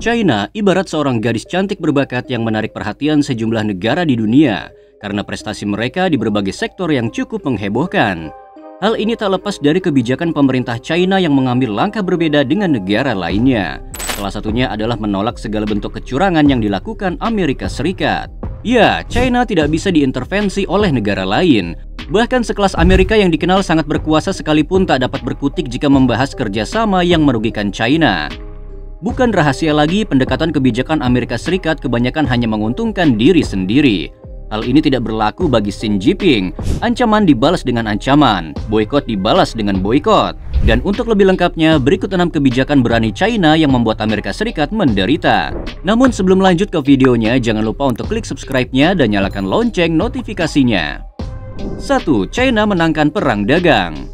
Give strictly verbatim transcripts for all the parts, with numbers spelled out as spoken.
China ibarat seorang gadis cantik berbakat yang menarik perhatian sejumlah negara di dunia karena prestasi mereka di berbagai sektor yang cukup menghebohkan. Hal ini tak lepas dari kebijakan pemerintah China yang mengambil langkah berbeda dengan negara lainnya. Salah satunya adalah menolak segala bentuk kecurangan yang dilakukan Amerika Serikat. Ya, China tidak bisa diintervensi oleh negara lain. Bahkan sekelas Amerika yang dikenal sangat berkuasa sekalipun tak dapat berkutik jika membahas kerjasama yang merugikan China. Bukan rahasia lagi, pendekatan kebijakan Amerika Serikat kebanyakan hanya menguntungkan diri sendiri. Hal ini tidak berlaku bagi Xi Jinping. Ancaman dibalas dengan ancaman, boikot dibalas dengan boikot. Dan untuk lebih lengkapnya, berikut enam kebijakan berani China yang membuat Amerika Serikat menderita. Namun sebelum lanjut ke videonya, jangan lupa untuk klik subscribe-nya dan nyalakan lonceng notifikasinya. satu. China menangkan perang dagang.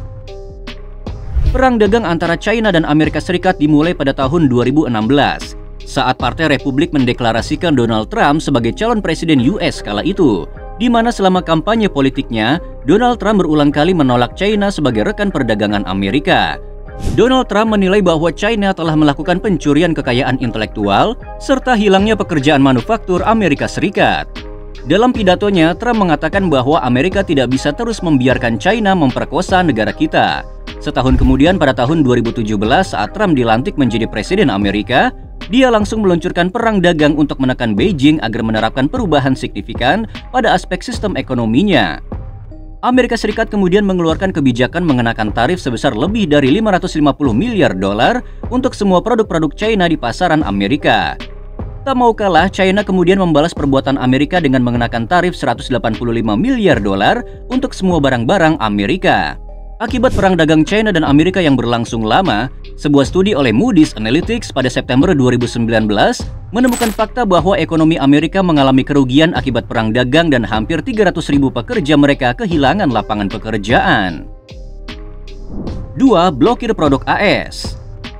Perang dagang antara China dan Amerika Serikat dimulai pada tahun dua ribu enam belas saat Partai Republik mendeklarasikan Donald Trump sebagai calon presiden U S kala itu, di mana selama kampanye politiknya, Donald Trump berulang kali menolak China sebagai rekan perdagangan Amerika. Donald Trump menilai bahwa China telah melakukan pencurian kekayaan intelektual serta hilangnya pekerjaan manufaktur Amerika Serikat. Dalam pidatonya, Trump mengatakan bahwa Amerika tidak bisa terus membiarkan China memperkosa negara kita. Setahun kemudian pada tahun dua ribu tujuh belas saat Trump dilantik menjadi presiden Amerika, dia langsung meluncurkan perang dagang untuk menekan Beijing agar menerapkan perubahan signifikan pada aspek sistem ekonominya. Amerika Serikat kemudian mengeluarkan kebijakan mengenakan tarif sebesar lebih dari lima ratus lima puluh miliar dolar untuk semua produk-produk China di pasaran Amerika. Tak mau kalah, China kemudian membalas perbuatan Amerika dengan mengenakan tarif seratus delapan puluh lima miliar dolar untuk semua barang-barang Amerika. Akibat perang dagang China dan Amerika yang berlangsung lama, sebuah studi oleh Moody's Analytics pada September dua ribu sembilan belas menemukan fakta bahwa ekonomi Amerika mengalami kerugian akibat perang dagang dan hampir tiga ratus ribu pekerja mereka kehilangan lapangan pekerjaan. dua. Blokir produk A S.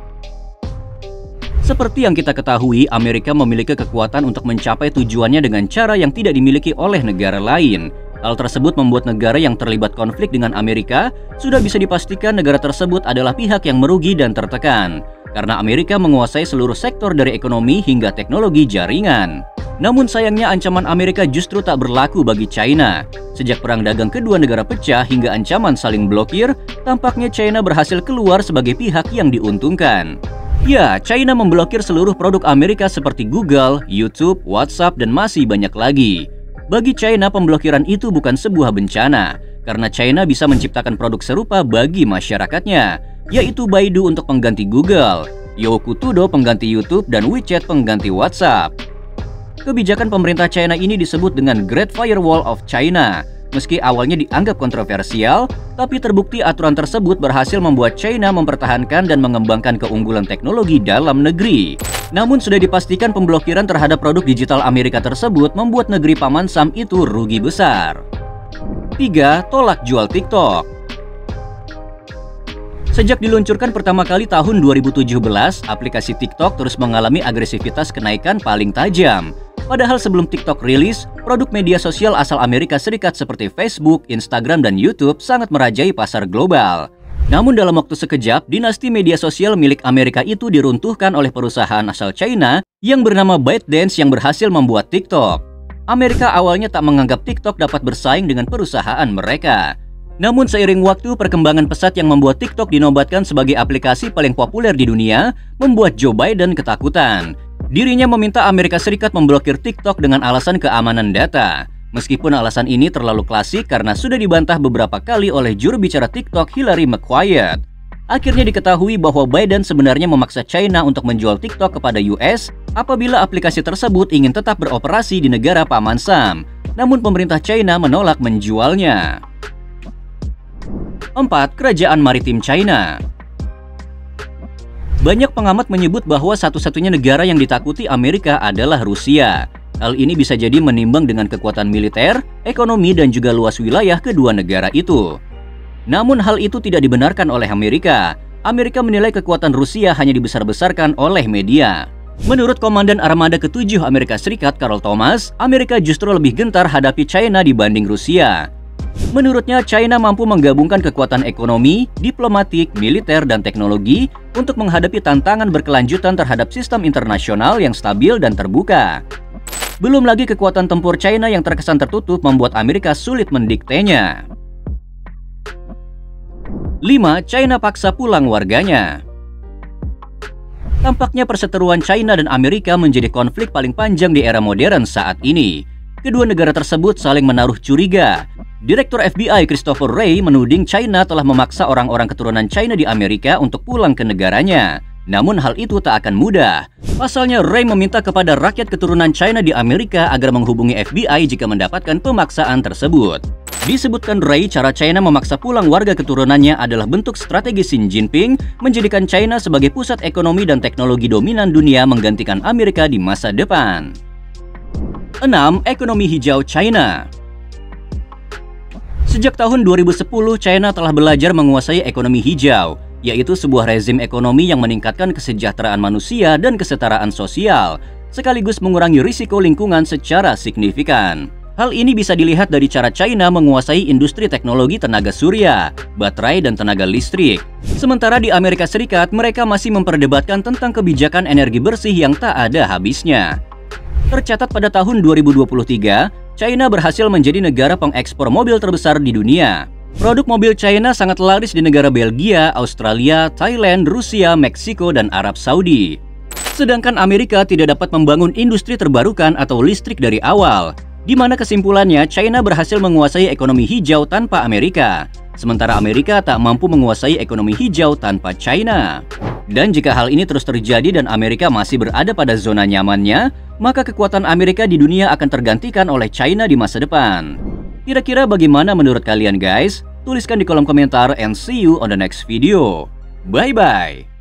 Seperti yang kita ketahui, Amerika memiliki kekuatan untuk mencapai tujuannya dengan cara yang tidak dimiliki oleh negara lain. Hal tersebut membuat negara yang terlibat konflik dengan Amerika sudah bisa dipastikan negara tersebut adalah pihak yang merugi dan tertekan, karena Amerika menguasai seluruh sektor dari ekonomi hingga teknologi jaringan. Namun sayangnya ancaman Amerika justru tak berlaku bagi China. Sejak perang dagang kedua negara pecah hingga ancaman saling blokir, tampaknya China berhasil keluar sebagai pihak yang diuntungkan. Ya, China memblokir seluruh produk Amerika seperti Google, YouTube, WhatsApp, dan masih banyak lagi. Bagi China, pemblokiran itu bukan sebuah bencana, karena China bisa menciptakan produk serupa bagi masyarakatnya, yaitu Baidu untuk pengganti Google, Youku Tudou pengganti YouTube, dan WeChat pengganti WhatsApp. Kebijakan pemerintah China ini disebut dengan Great Firewall of China. Meski awalnya dianggap kontroversial, tapi terbukti aturan tersebut berhasil membuat China mempertahankan dan mengembangkan keunggulan teknologi dalam negeri. Namun sudah dipastikan pemblokiran terhadap produk digital Amerika tersebut membuat negeri Paman Sam itu rugi besar. tiga. Tolak jual TikTok. Sejak diluncurkan pertama kali tahun dua ribu tujuh belas, aplikasi TikTok terus mengalami agresivitas kenaikan paling tajam. Padahal sebelum TikTok rilis, produk media sosial asal Amerika Serikat seperti Facebook, Instagram, dan YouTube sangat merajai pasar global. Namun dalam waktu sekejap, dinasti media sosial milik Amerika itu diruntuhkan oleh perusahaan asal China yang bernama ByteDance yang berhasil membuat TikTok. Amerika awalnya tak menganggap TikTok dapat bersaing dengan perusahaan mereka. Namun seiring waktu, perkembangan pesat yang membuat TikTok dinobatkan sebagai aplikasi paling populer di dunia membuat Joe Biden ketakutan. Dirinya meminta Amerika Serikat memblokir TikTok dengan alasan keamanan data. Meskipun alasan ini terlalu klasik karena sudah dibantah beberapa kali oleh juru bicara TikTok Hillary McQuaid. Akhirnya diketahui bahwa Biden sebenarnya memaksa China untuk menjual TikTok kepada U S apabila aplikasi tersebut ingin tetap beroperasi di negara Paman Sam. Namun pemerintah China menolak menjualnya. empat. Kerajaan Maritim China. Banyak pengamat menyebut bahwa satu-satunya negara yang ditakuti Amerika adalah Rusia. Hal ini bisa jadi menimbang dengan kekuatan militer, ekonomi, dan juga luas wilayah kedua negara itu. Namun hal itu tidak dibenarkan oleh Amerika. Amerika menilai kekuatan Rusia hanya dibesar-besarkan oleh media. Menurut Komandan Armada ketujuh Amerika Serikat, Carl Thomas, Amerika justru lebih gentar hadapi China dibanding Rusia. Menurutnya, China mampu menggabungkan kekuatan ekonomi, diplomatik, militer, dan teknologi untuk menghadapi tantangan berkelanjutan terhadap sistem internasional yang stabil dan terbuka. Belum lagi kekuatan tempur China yang terkesan tertutup membuat Amerika sulit mendiktenya. lima. China paksa pulang warganya. Tampaknya perseteruan China dan Amerika menjadi konflik paling panjang di era modern saat ini. Kedua negara tersebut saling menaruh curiga. Direktur F B I Christopher Wray menuding China telah memaksa orang-orang keturunan China di Amerika untuk pulang ke negaranya. Namun hal itu tak akan mudah. Pasalnya, Wray meminta kepada rakyat keturunan China di Amerika agar menghubungi F B I jika mendapatkan pemaksaan tersebut. Disebutkan Wray, cara China memaksa pulang warga keturunannya adalah bentuk strategi Xi Jinping menjadikan China sebagai pusat ekonomi dan teknologi dominan dunia menggantikan Amerika di masa depan. enam. Ekonomi hijau China. Sejak tahun dua ribu sepuluh, China telah belajar menguasai ekonomi hijau, yaitu sebuah rezim ekonomi yang meningkatkan kesejahteraan manusia dan kesetaraan sosial, sekaligus mengurangi risiko lingkungan secara signifikan. Hal ini bisa dilihat dari cara China menguasai industri teknologi tenaga surya, baterai, dan tenaga listrik. Sementara di Amerika Serikat, mereka masih memperdebatkan tentang kebijakan energi bersih yang tak ada habisnya. Tercatat pada tahun dua ribu dua puluh tiga, China berhasil menjadi negara pengekspor mobil terbesar di dunia. Produk mobil China sangat laris di negara Belgia, Australia, Thailand, Rusia, Meksiko, dan Arab Saudi. Sedangkan Amerika tidak dapat membangun industri terbarukan atau listrik dari awal, di mana kesimpulannya China berhasil menguasai ekonomi hijau tanpa Amerika, sementara Amerika tak mampu menguasai ekonomi hijau tanpa China. Dan jika hal ini terus terjadi dan Amerika masih berada pada zona nyamannya, maka kekuatan Amerika di dunia akan tergantikan oleh China di masa depan. Kira-kira bagaimana menurut kalian guys? Tuliskan di kolom komentar and see you on the next video. Bye-bye!